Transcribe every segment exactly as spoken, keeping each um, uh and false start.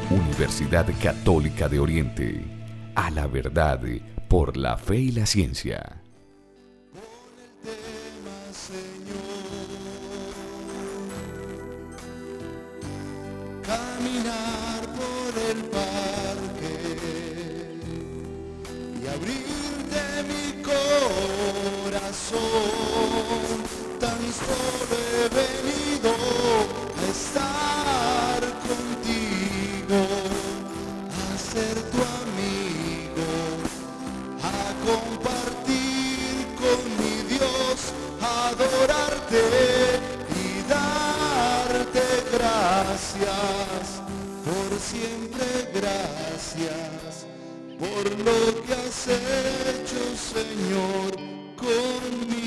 Universidad Católica de Oriente. A la verdad, por la fe y la ciencia. Caminar por el parque y abrirte mi corazón. Tan solo he venido a estar contigo, a ser tu amigo, a compartir con mi Dios, a adorarte y darte gracias, por siempre gracias, por lo que has hecho, Señor, conmigo.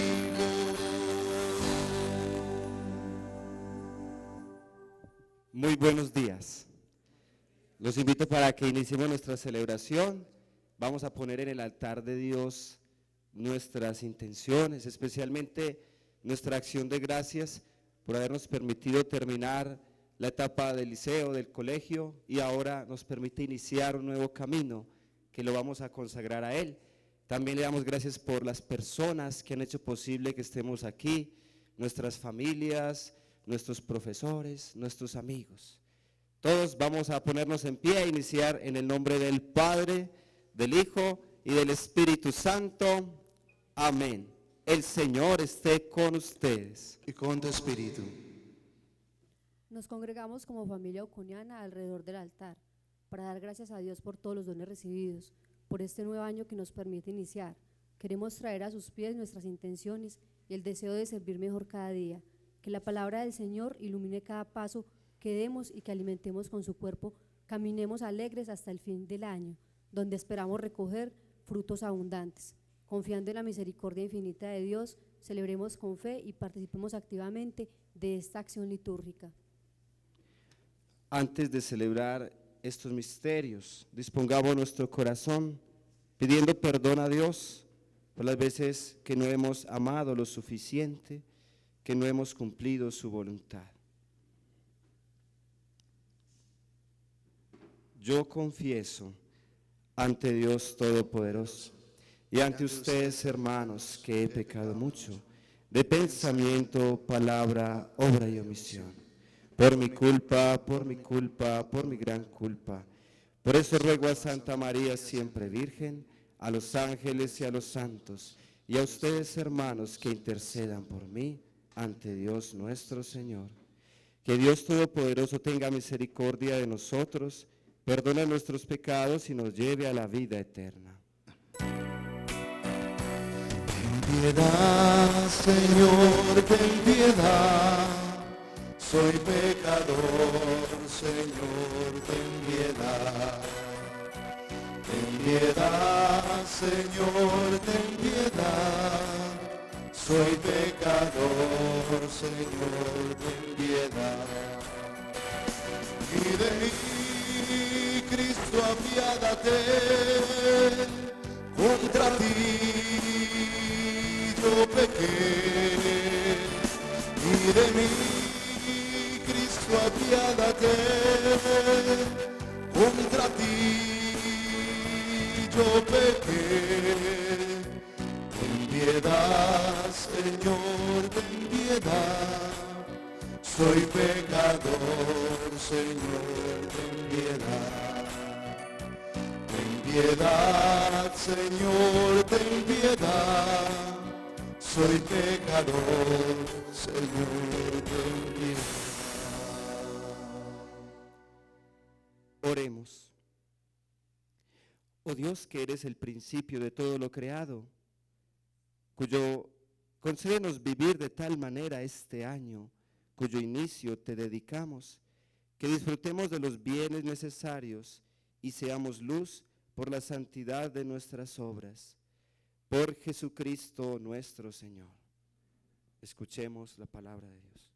Muy buenos días. Los invito para que iniciemos nuestra celebración. Vamos a poner en el altar de Dios nuestras intenciones, especialmente nuestra acción de gracias por habernos permitido terminar la etapa del liceo, del colegio, y ahora nos permite iniciar un nuevo camino que lo vamos a consagrar a Él. También le damos gracias por las personas que han hecho posible que estemos aquí, nuestras familias, nuestros profesores, nuestros amigos. Todos vamos a ponernos en pie e iniciar en el nombre del Padre, del Hijo y del Espíritu Santo. Amén. El Señor esté con ustedes. Y con tu espíritu. Nos congregamos como familia oconiana alrededor del altar para dar gracias a Dios por todos los dones recibidos, por este nuevo año que nos permite iniciar. Queremos traer a sus pies nuestras intenciones y el deseo de servir mejor cada día. Que la palabra del Señor ilumine cada paso que demos y que alimentemos con su cuerpo. Caminemos alegres hasta el fin del año, donde esperamos recoger frutos abundantes. Confiando en la misericordia infinita de Dios, celebremos con fe y participemos activamente de esta acción litúrgica. Antes de celebrar estos misterios, dispongamos nuestro corazón pidiendo perdón a Dios por las veces que no hemos amado lo suficiente, que no hemos cumplido su voluntad. Yo confieso ante Dios Todopoderoso y ante ustedes, hermanos, que he pecado mucho, de pensamiento, palabra, obra y omisión, por mi culpa, por mi culpa, por mi gran culpa. Por eso ruego a Santa María, siempre Virgen, a los ángeles y a los santos, y a ustedes, hermanos, que intercedan por mí ante Dios nuestro Señor. Que Dios Todopoderoso tenga misericordia de nosotros, perdone nuestros pecados y nos lleve a la vida eterna. Ten piedad, Señor, ten piedad. Soy pecador, Señor, ten piedad. Ten piedad, Señor, ten piedad. Soy pecador, Señor, ten piedad. Y de mí, Cristo, apiádate. Contra ti yo pequé. Y de mí, Cristo, apiádate. Contra ti yo pequé. Ten piedad, Señor, ten piedad. Soy pecador, Señor, ten piedad. Ten piedad, Señor, ten piedad. Soy pecador, Señor, ten piedad. Oremos. Oh Dios, que eres el principio de todo lo creado, cuyo concédenos vivir de tal manera este año, cuyo inicio te dedicamos, que disfrutemos de los bienes necesarios y seamos luz por la santidad de nuestras obras. Por Jesucristo nuestro Señor. Escuchemos la palabra de Dios.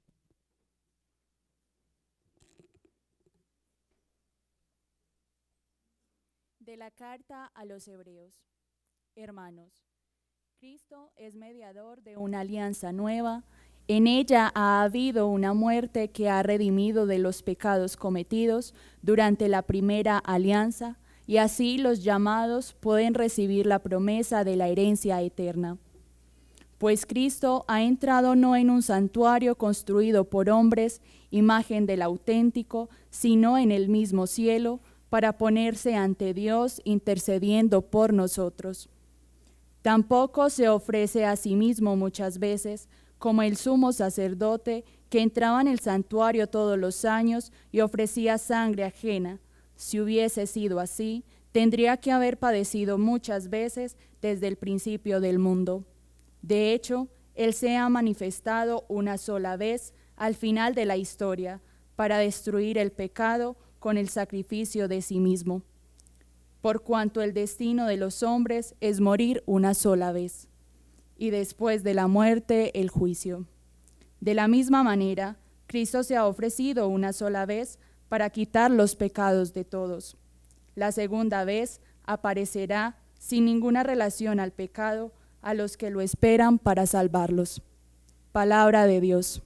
De la carta a los Hebreos. Hermanos, Cristo es mediador de una alianza nueva, En ella ha habido una muerte que ha redimido de los pecados cometidos durante la primera alianza, y así los llamados pueden recibir la promesa de la herencia eterna. Pues Cristo ha entrado no en un santuario construido por hombres, imagen del auténtico, sino en el mismo cielo, para ponerse ante Dios intercediendo por nosotros. Tampoco se ofrece a sí mismo muchas veces, como el sumo sacerdote que entraba en el santuario todos los años y ofrecía sangre ajena. Si hubiese sido así, tendría que haber padecido muchas veces desde el principio del mundo. De hecho, Él se ha manifestado una sola vez al final de la historia para destruir el pecado con el sacrificio de sí mismo, por cuanto el destino de los hombres es morir una sola vez, y después de la muerte el juicio. De la misma manera, Cristo se ha ofrecido una sola vez para quitar los pecados de todos. La segunda vez aparecerá sin ninguna relación al pecado a los que lo esperan para salvarlos. Palabra de Dios.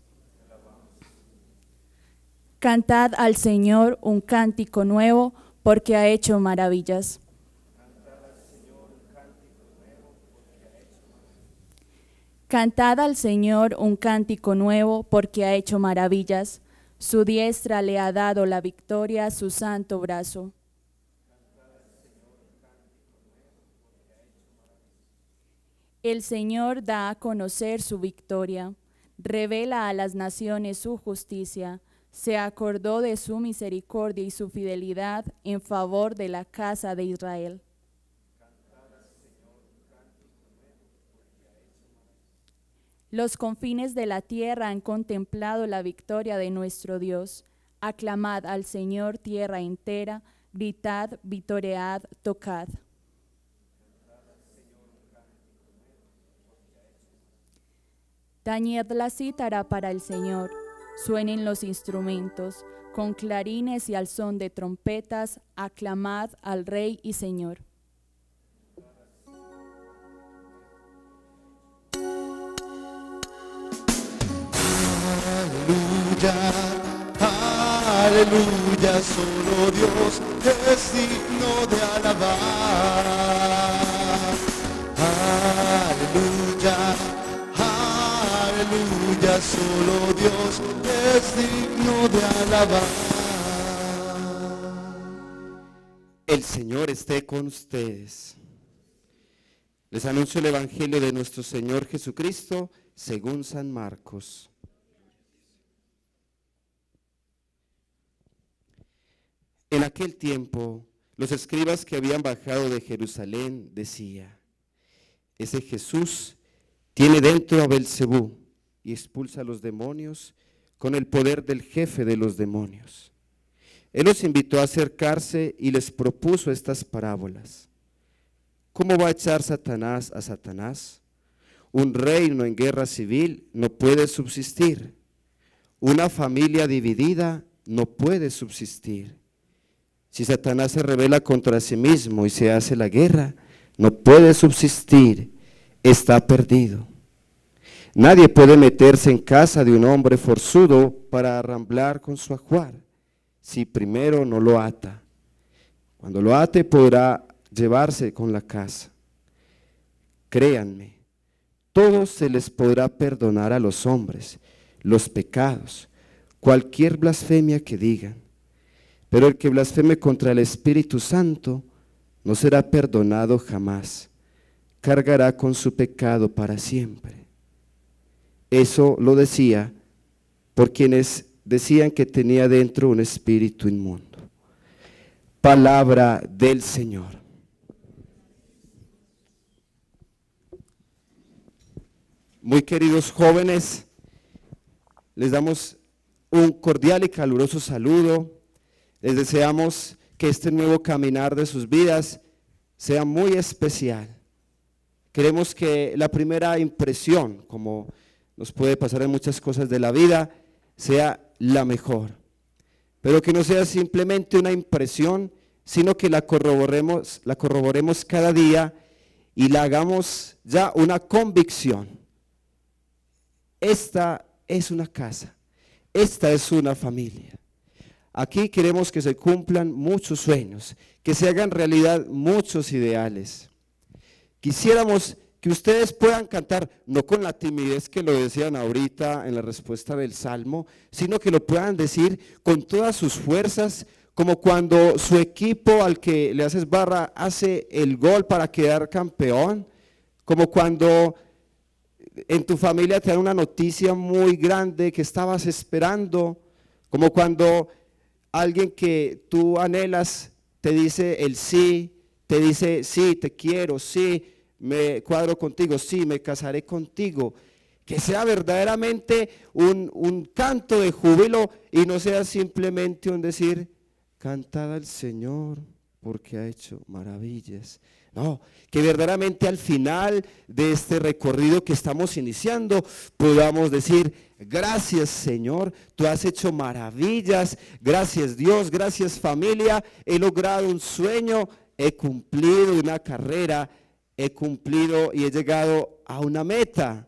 Cantad al Señor un cántico nuevo, porque ha hecho maravillas. Cantad al Señor un cántico nuevo, porque ha hecho maravillas. Su diestra le ha dado la victoria a su santo brazo. El Señor da a conocer su victoria, revela a las naciones su justicia, se acordó de su misericordia y su fidelidad en favor de la casa de Israel. Los confines de la tierra han contemplado la victoria de nuestro Dios. Aclamad al Señor tierra entera, gritad, vitoread, tocad. Tañed la cítara para el Señor, suenen los instrumentos, con clarines y al son de trompetas, aclamad al Rey y Señor. Aleluya, aleluya, solo Dios es digno de alabar. Aleluya, aleluya, solo Dios es digno de alabar. El Señor esté con ustedes. Les anuncio el Evangelio de nuestro Señor Jesucristo según San Marcos. En aquel tiempo, los escribas que habían bajado de Jerusalén decían: ese Jesús tiene dentro a Belcebú y expulsa a los demonios con el poder del jefe de los demonios. Él los invitó a acercarse y les propuso estas parábolas. ¿Cómo va a echar Satanás a Satanás? Un reino en guerra civil no puede subsistir. Una familia dividida no puede subsistir. Si Satanás se rebela contra sí mismo y se hace la guerra, no puede subsistir, está perdido. Nadie puede meterse en casa de un hombre forzudo para arramblar con su ajuar, si primero no lo ata. Cuando lo ate podrá llevarse con la casa. Créanme, todo se les podrá perdonar a los hombres, los pecados, cualquier blasfemia que digan. Pero el que blasfeme contra el Espíritu Santo no será perdonado jamás, cargará con su pecado para siempre. Eso lo decía por quienes decían que tenía dentro un espíritu inmundo. Palabra del Señor. Muy queridos jóvenes, les damos un cordial y caluroso saludo. Les deseamos que este nuevo caminar de sus vidas sea muy especial. Queremos que la primera impresión, como nos puede pasar en muchas cosas de la vida, sea la mejor. Pero que no sea simplemente una impresión, sino que la corroboremos, la corroboremos cada día y la hagamos ya una convicción. Esta es una casa, esta es una familia. Aquí queremos que se cumplan muchos sueños, que se hagan realidad muchos ideales. Quisiéramos que ustedes puedan cantar, no con la timidez que lo decían ahorita en la respuesta del Salmo, sino que lo puedan decir con todas sus fuerzas, como cuando su equipo al que le haces barra hace el gol para quedar campeón, como cuando en tu familia te dan una noticia muy grande que estabas esperando, como cuando alguien que tú anhelas te dice el sí, te dice sí, te quiero, sí, me cuadro contigo, sí, me casaré contigo. Que sea verdaderamente un, un canto de júbilo y no sea simplemente un decir, cantad al Señor porque ha hecho maravillas. No, que verdaderamente al final de este recorrido que estamos iniciando podamos decir, gracias Señor, tú has hecho maravillas, gracias Dios, gracias familia, he logrado un sueño, he cumplido una carrera, he cumplido y he llegado a una meta.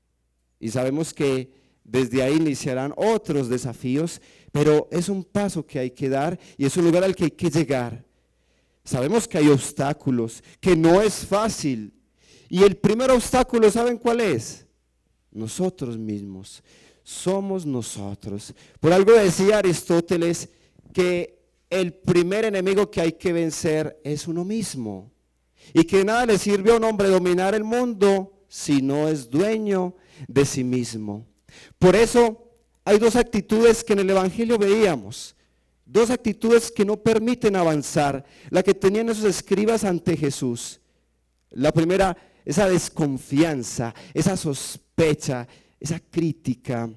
Y sabemos que desde ahí iniciarán otros desafíos, pero es un paso que hay que dar y es un lugar al que hay que llegar. Sabemos que hay obstáculos, que no es fácil. Y el primer obstáculo, ¿saben cuál es? Nosotros mismos. Somos nosotros. Por algo decía Aristóteles que el primer enemigo que hay que vencer es uno mismo. Y que nada le sirve a un hombre dominar el mundo si no es dueño de sí mismo. Por eso hay dos actitudes que en el Evangelio veíamos. Dos actitudes que no permiten avanzar, la que tenían esos escribas ante Jesús. La primera, esa desconfianza, esa sospecha, esa crítica.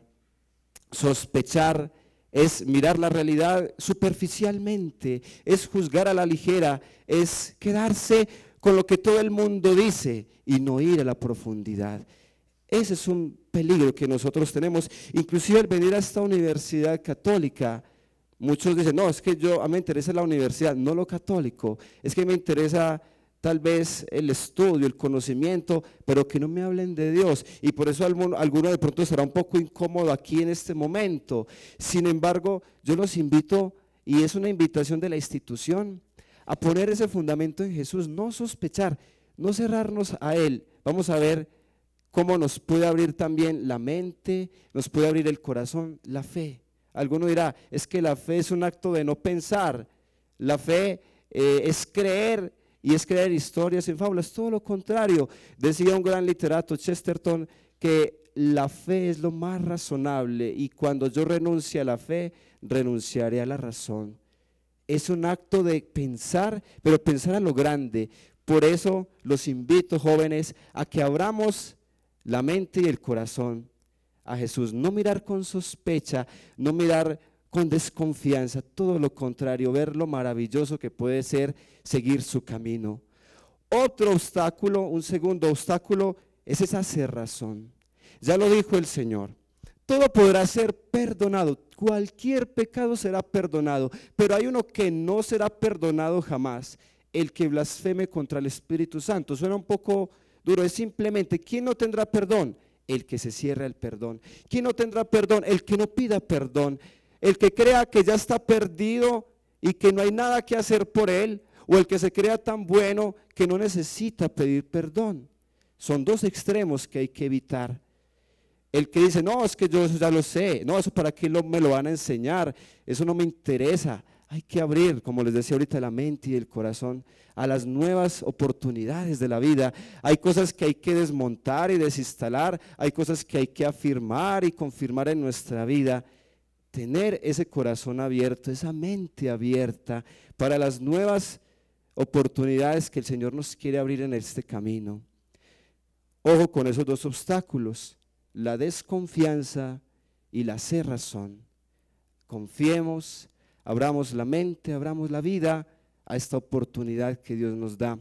Sospechar es mirar la realidad superficialmente, es juzgar a la ligera, es quedarse con lo que todo el mundo dice y no ir a la profundidad. Ese es un peligro que nosotros tenemos, inclusive al venir a esta universidad católica. Muchos dicen, no, es que yo, a mí me interesa la universidad, no lo católico, es que me interesa tal vez el estudio, el conocimiento, pero que no me hablen de Dios. Y por eso alguno, alguno de pronto será un poco incómodo aquí en este momento. Sin embargo, yo los invito, y es una invitación de la institución, a poner ese fundamento en Jesús, no sospechar, no cerrarnos a Él. Vamos a ver cómo nos puede abrir también la mente, nos puede abrir el corazón, la fe. Alguno dirá, es que la fe es un acto de no pensar, la fe eh, es creer y es creer historias en fábulas, todo lo contrario. Decía un gran literato, Chesterton, que la fe es lo más razonable y cuando yo renuncie a la fe, renunciaré a la razón. Es un acto de pensar, pero pensar a lo grande. Por eso los invito, jóvenes, a que abramos la mente y el corazón a Jesús, no mirar con sospecha, no mirar con desconfianza, todo lo contrario, ver lo maravilloso que puede ser seguir su camino. Otro obstáculo, un segundo obstáculo, es esa cerrazón. Ya lo dijo el Señor, todo podrá ser perdonado, cualquier pecado será perdonado, pero hay uno que no será perdonado jamás, el que blasfeme contra el Espíritu Santo. Suena un poco duro, es simplemente, ¿quién no tendrá perdón? El que se cierra el perdón. ¿Quién no tendrá perdón? El que no pida perdón. El que crea que ya está perdido y que no hay nada que hacer por él, o el que se crea tan bueno que no necesita pedir perdón. Son dos extremos que hay que evitar. El que dice, no, es que yo eso ya lo sé, no, eso para qué lo, me lo van a enseñar, eso no me interesa. Hay que abrir, como les decía ahorita, la mente y el corazón a las nuevas oportunidades de la vida. Hay cosas que hay que desmontar y desinstalar, hay cosas que hay que afirmar y confirmar en nuestra vida. Tener ese corazón abierto, esa mente abierta para las nuevas oportunidades que el Señor nos quiere abrir en este camino. Ojo con esos dos obstáculos, la desconfianza y la cerrazón. Confiemos, abramos la mente, abramos la vida a esta oportunidad que Dios nos da.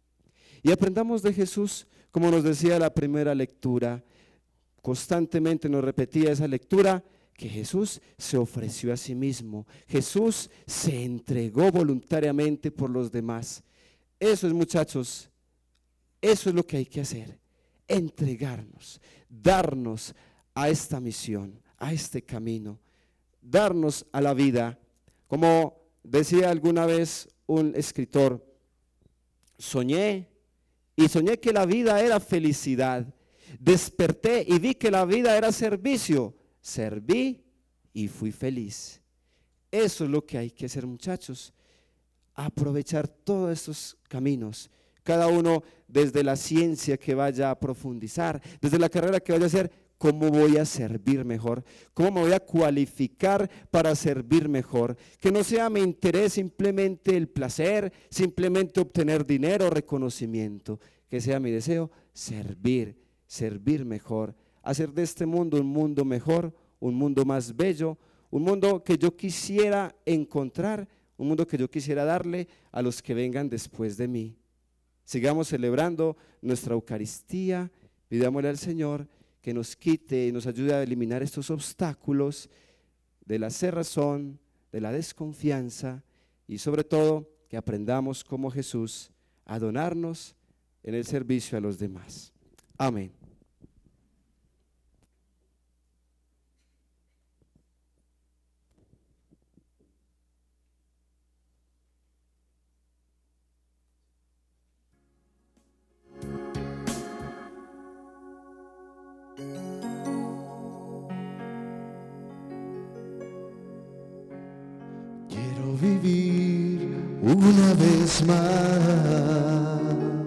Y aprendamos de Jesús, como nos decía la primera lectura, constantemente nos repetía esa lectura, que Jesús se ofreció a sí mismo, Jesús se entregó voluntariamente por los demás. Eso es, muchachos, eso es lo que hay que hacer, entregarnos, darnos a esta misión, a este camino, darnos a la vida. Como decía alguna vez un escritor, soñé y soñé que la vida era felicidad. Desperté y vi que la vida era servicio. Serví y fui feliz. Eso es lo que hay que hacer, muchachos. Aprovechar todos estos caminos. Cada uno desde la ciencia que vaya a profundizar, desde la carrera que vaya a hacer, ¿cómo voy a servir mejor? ¿Cómo me voy a cualificar para servir mejor? Que no sea mi interés simplemente el placer, simplemente obtener dinero, reconocimiento. Que sea mi deseo servir, servir mejor. Hacer de este mundo un mundo mejor, un mundo más bello, un mundo que yo quisiera encontrar, un mundo que yo quisiera darle a los que vengan después de mí. Sigamos celebrando nuestra Eucaristía, pidámosle al Señor que nos quite y nos ayude a eliminar estos obstáculos de la cerrazón, de la desconfianza y sobre todo que aprendamos como Jesús a donarnos en el servicio a los demás. Amén. Vivir una vez más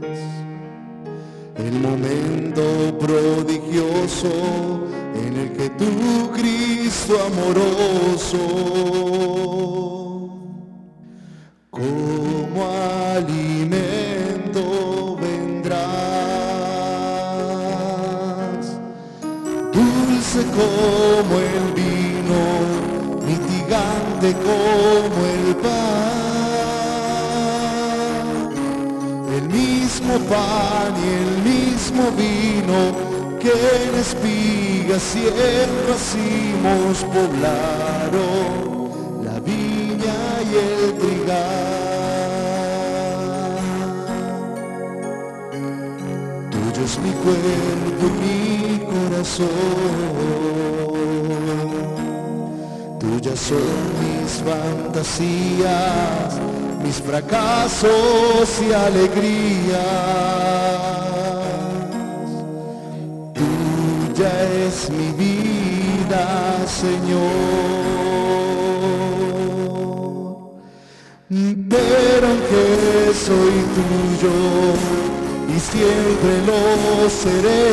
el momento prodigioso en el que tu Cristo amoroso como alimento vendrás, dulce como el vino, mitigante como el pan, el mismo pan y el mismo vino que en espigas y en racimos poblaron la viña y el trigal. Tuyo es mi cuerpo y mi corazón, tuyas son mis fantasías, mis fracasos y alegrías. Tuya es mi vida, Señor. Pero aunque soy tuyo y siempre lo seré,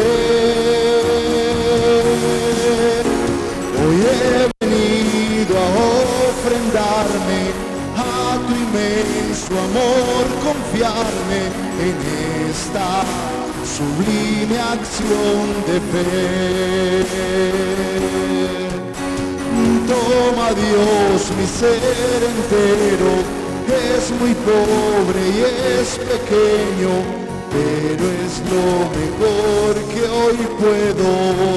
hoy he a ofrendarme a tu inmenso amor, confiarme en esta sublime acción de fe. Toma, Dios, mi ser entero, es muy pobre y es pequeño, pero es lo mejor que hoy puedo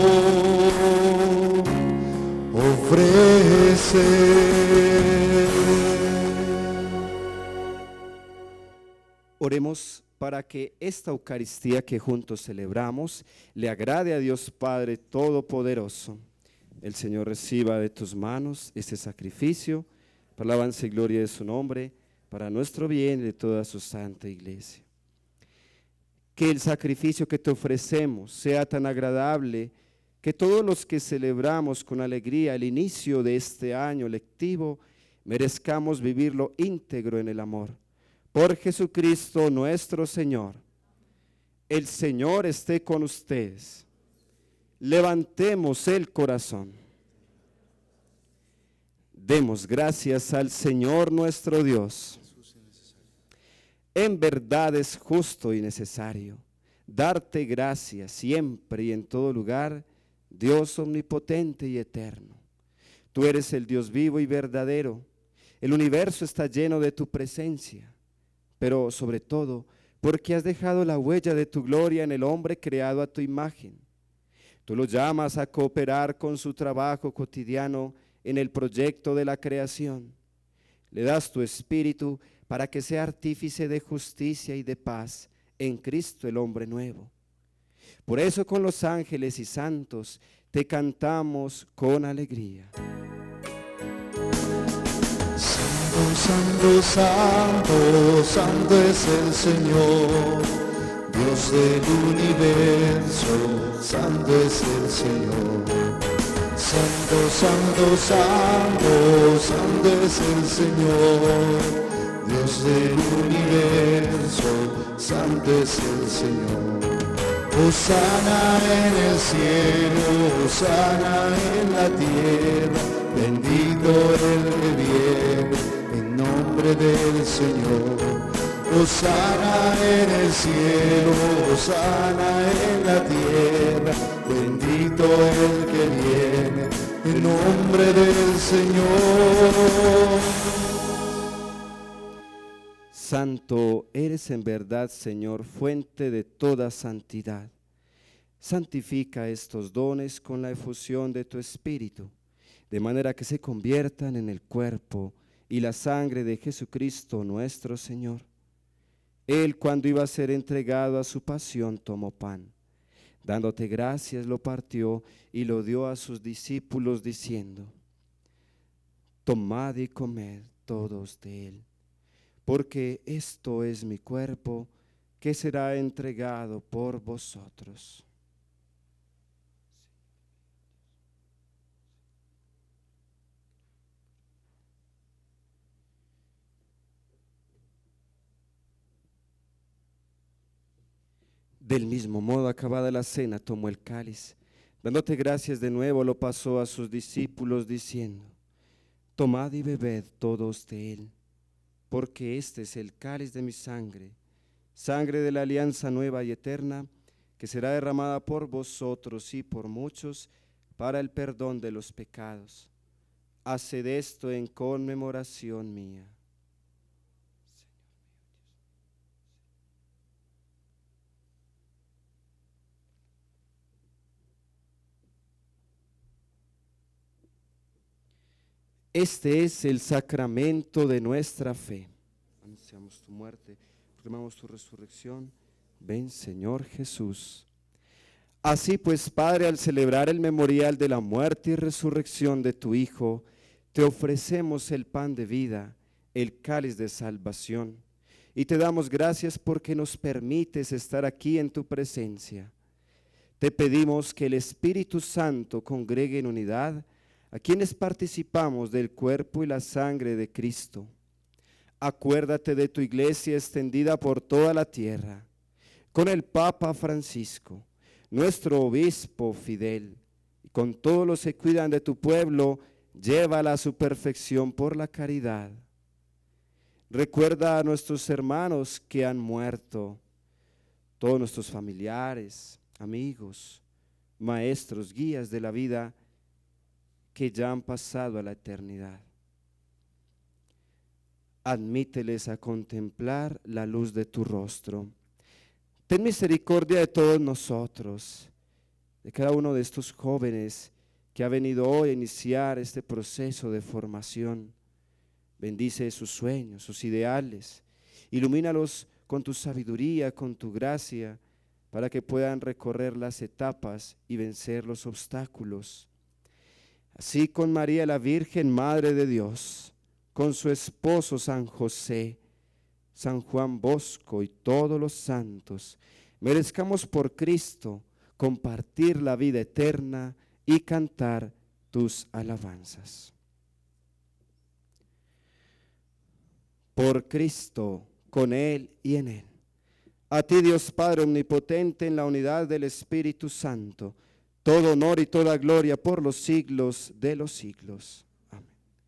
ofrecer. Oremos para que esta Eucaristía que juntos celebramos le agrade a Dios Padre Todopoderoso. El Señor reciba de tus manos este sacrificio para la alabanza y gloria de su nombre, para nuestro bien y de toda su santa iglesia. Que el sacrificio que te ofrecemos sea tan agradable que todos los que celebramos con alegría el inicio de este año lectivo merezcamos vivirlo íntegro en el amor. Por Jesucristo nuestro Señor. El Señor esté con ustedes. Levantemos el corazón. Demos gracias al Señor nuestro Dios. En verdad es justo y necesario darte gracias siempre y en todo lugar, Dios omnipotente y eterno. Tú eres el Dios vivo y verdadero. El universo está lleno de tu presencia, pero sobre todo porque has dejado la huella de tu gloria en el hombre creado a tu imagen. Tú lo llamas a cooperar con su trabajo cotidiano en el proyecto de la creación. Le das tu espíritu para que sea artífice de justicia y de paz en Cristo el hombre nuevo. Por eso con los ángeles y santos te cantamos con alegría. Santo, santo, santo, santo es el Señor, Dios del universo, santo es el Señor. Santo, santo, santo, santo es el Señor, Dios del universo, santo es el Señor. Hosana en el cielo, hosana en la tierra, bendito el que viene en nombre del Señor. Hosana en el cielo, hosana en la tierra, bendito el que viene en nombre del Señor. Santo eres en verdad, Señor, fuente de toda santidad. Santifica estos dones con la efusión de tu Espíritu, de manera que se conviertan en el cuerpo y la sangre de Jesucristo nuestro Señor. Él, cuando iba a ser entregado a su pasión, tomó pan. Dándote gracias, lo partió y lo dio a sus discípulos, diciendo: tomad y comed todos de él, porque esto es mi cuerpo, que será entregado por vosotros. Del mismo modo, acabada la cena, tomó el cáliz. Dándote gracias de nuevo, lo pasó a sus discípulos, diciendo: tomad y bebed todos de él, porque este es el cáliz de mi sangre, sangre de la alianza nueva y eterna, que será derramada por vosotros y por muchos para el perdón de los pecados. Haced esto en conmemoración mía. Este es el sacramento de nuestra fe. Anunciamos tu muerte, proclamamos tu resurrección. Ven, Señor Jesús. Así pues, Padre, al celebrar el memorial de la muerte y resurrección de tu Hijo, te ofrecemos el pan de vida, el cáliz de salvación, y te damos gracias porque nos permites estar aquí en tu presencia. Te pedimos que el Espíritu Santo congregue en unidad a quienes participamos del cuerpo y la sangre de Cristo. Acuérdate de tu iglesia extendida por toda la tierra, con el Papa Francisco, nuestro obispo Fidel, y con todos los que cuidan de tu pueblo, llévala a su perfección por la caridad. Recuerda a nuestros hermanos que han muerto, todos nuestros familiares, amigos, maestros, guías de la vida, que ya han pasado a la eternidad. Admíteles a contemplar la luz de tu rostro. Ten misericordia de todos nosotros, de cada uno de estos jóvenes que ha venido hoy a iniciar este proceso de formación. Bendice sus sueños, sus ideales, ilumínalos con tu sabiduría, con tu gracia, para que puedan recorrer las etapas y vencer los obstáculos. Así con María la Virgen, Madre de Dios, con su esposo San José, San Juan Bosco y todos los santos, merezcamos por Cristo compartir la vida eterna y cantar tus alabanzas. Por Cristo, con Él y en Él. A ti, Dios Padre omnipotente, en la unidad del Espíritu Santo, todo honor y toda gloria por los siglos de los siglos. Amén.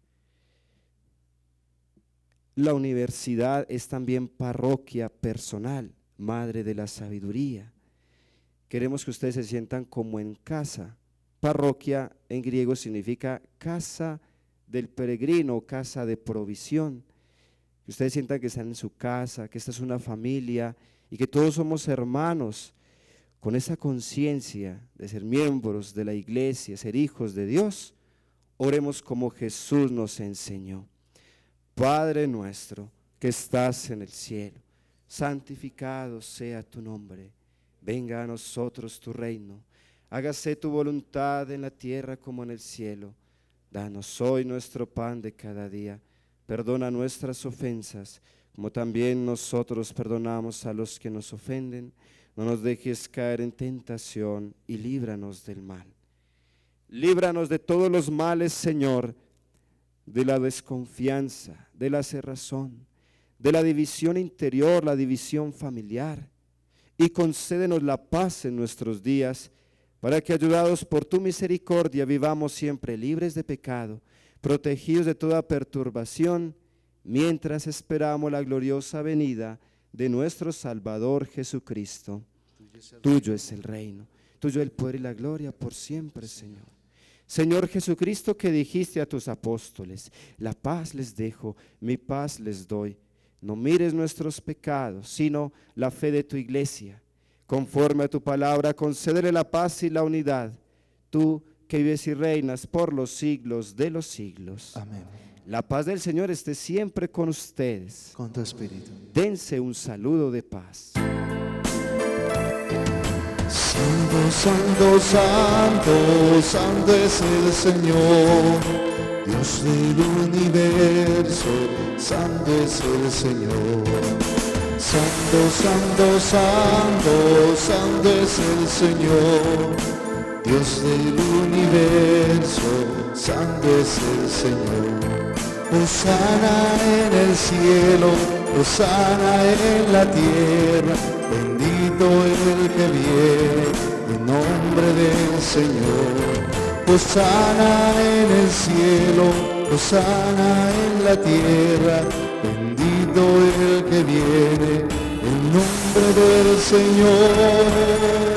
La universidad es también parroquia personal, madre de la sabiduría. Queremos que ustedes se sientan como en casa. Parroquia en griego significa casa del peregrino, casa de provisión. Que ustedes sientan que están en su casa, que esta es una familia y que todos somos hermanos, con esa conciencia de ser miembros de la iglesia, ser hijos de Dios. Oremos como Jesús nos enseñó. Padre nuestro que estás en el cielo, santificado sea tu nombre. Venga a nosotros tu reino. Hágase tu voluntad en la tierra como en el cielo. Danos hoy nuestro pan de cada día. Perdona nuestras ofensas, como también nosotros perdonamos a los que nos ofenden. No nos dejes caer en tentación y líbranos del mal. Líbranos de todos los males, Señor, de la desconfianza, de la cerrazón, de la división interior, la división familiar. Y concédenos la paz en nuestros días, para que, ayudados por tu misericordia, vivamos siempre libres de pecado, protegidos de toda perturbación, mientras esperamos la gloriosa venida de nuestro Salvador Jesucristo. Tuyo es el reino, tuyo el poder y la gloria por siempre, Señor. Señor Jesucristo, que dijiste a tus apóstoles: la paz les dejo, mi paz les doy. No mires nuestros pecados, sino la fe de tu iglesia. Conforme a tu palabra, concédele la paz y la unidad, tú que vives y reinas por los siglos de los siglos. Amén. La paz del Señor esté siempre con ustedes. Con tu espíritu. Dense un saludo de paz. Santo, santo, santo, santo es el Señor, Dios del universo, santo es el Señor. Santo, santo, santo, santo es el Señor, Dios del universo, santo es el Señor. Hosana en el cielo, hosana en la tierra, bendito el que viene en nombre del Señor. Hosana en el cielo, hosana en la tierra, bendito el que viene en nombre del Señor.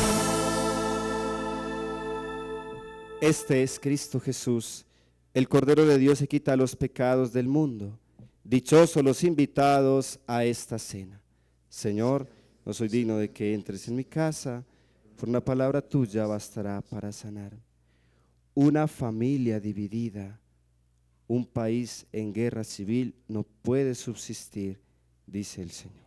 Este es Cristo Jesús, el Cordero de Dios que quita los pecados del mundo. Dichosos los invitados a esta cena. Señor, no soy digno de que entres en mi casa, por una palabra tuya bastará para sanar. Una familia dividida, un país en guerra civil no puede subsistir, dice el Señor.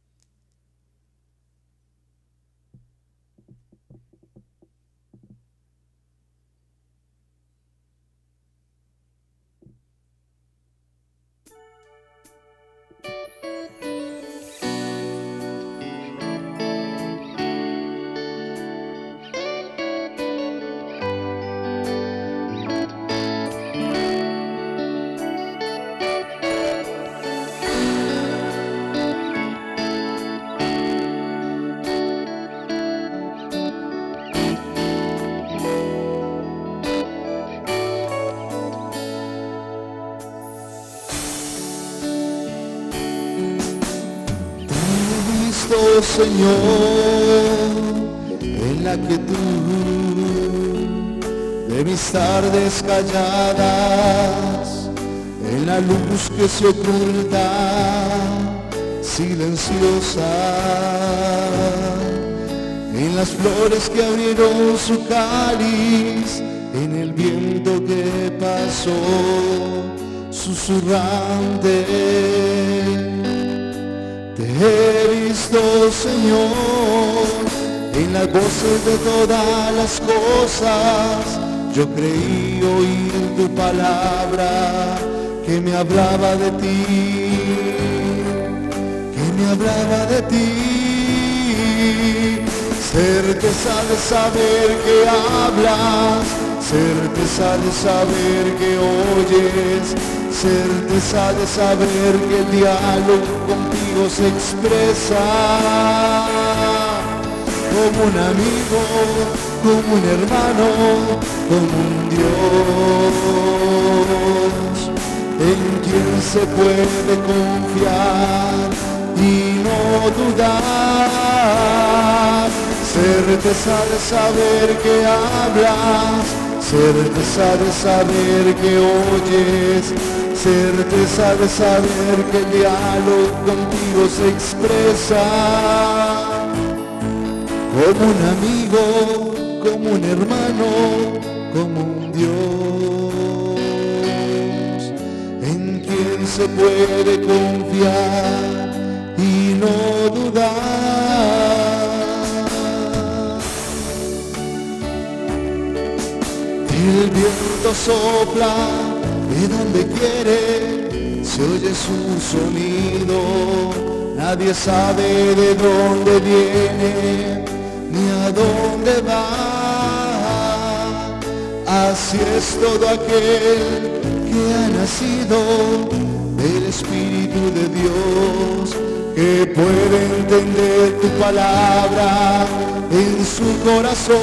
Señor, en la quietud de mis tardes calladas, en la luz que se oculta, silenciosa, en las flores que abrieron su cáliz, en el viento que pasó, susurrante. Te he visto, Señor, en las voces de todas las cosas. Yo creí oír tu palabra que me hablaba de ti, que me hablaba de ti. Certeza de saber que hablas, certeza de saber que oyes, certeza de saber que el diálogo contigo se expresa como un amigo, como un hermano, como un Dios en quien se puede confiar y no dudar. Certeza de saber que hablas, certeza de saber que oyes, certeza de saber que el diálogo contigo se expresa como un amigo, como un hermano, como un Dios en quien se puede confiar y no dudar. El viento sopla de donde quiere, se oye su sonido. Nadie sabe de dónde viene ni a dónde va. Así es todo aquel que ha nacido del Espíritu de Dios, que puede entender tu palabra en su corazón.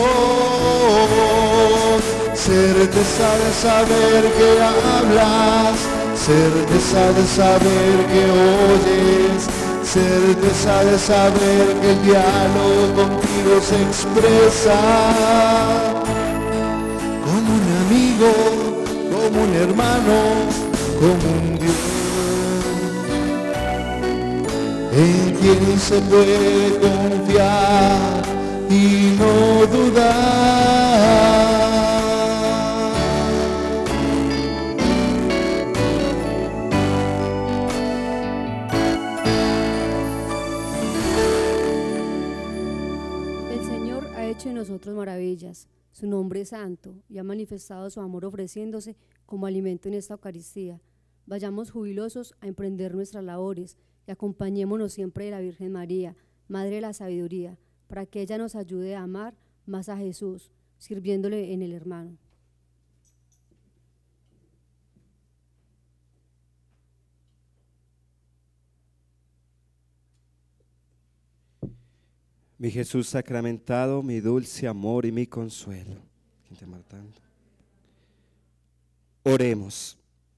Certeza de saber que hablas, certeza de saber que oyes, certeza de saber que el diálogo contigo se expresa como un amigo, como un hermano, como un Dios en quien se puede confiar y no dudar. El Señor ha hecho en nosotros maravillas. Su nombre es santo y ha manifestado su amor ofreciéndose como alimento en esta Eucaristía. Vayamos jubilosos a emprender nuestras labores y acompañémonos siempre de la Virgen María, Madre de la Sabiduría, para que ella nos ayude a amar más a Jesús, sirviéndole en el hermano. Mi Jesús sacramentado, mi dulce amor y mi consuelo. ¿Quién te ama tanto? Oremos.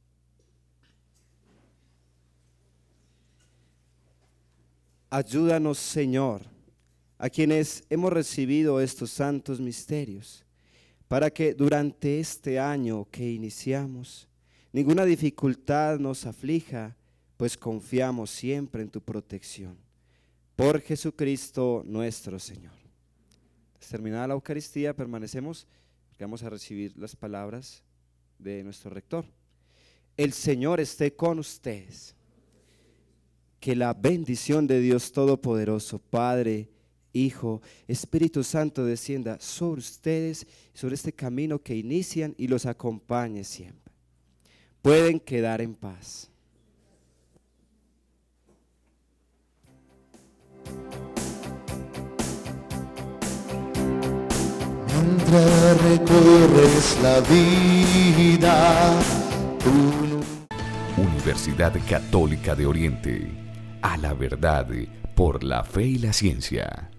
Ayúdanos, Señor, a quienes hemos recibido estos santos misterios, para que durante este año que iniciamos, ninguna dificultad nos aflija, pues confiamos siempre en tu protección. Por Jesucristo nuestro Señor. Terminada la Eucaristía, permanecemos, porque vamos a recibir las palabras de nuestro rector. El Señor esté con ustedes. Que la bendición de Dios Todopoderoso, Padre, Hijo, Espíritu Santo, descienda sobre ustedes, sobre este camino que inician y los acompañe siempre. Pueden quedar en paz. Mientras recorres la vida, tú... Universidad Católica de Oriente, a la verdad por la fe y la ciencia.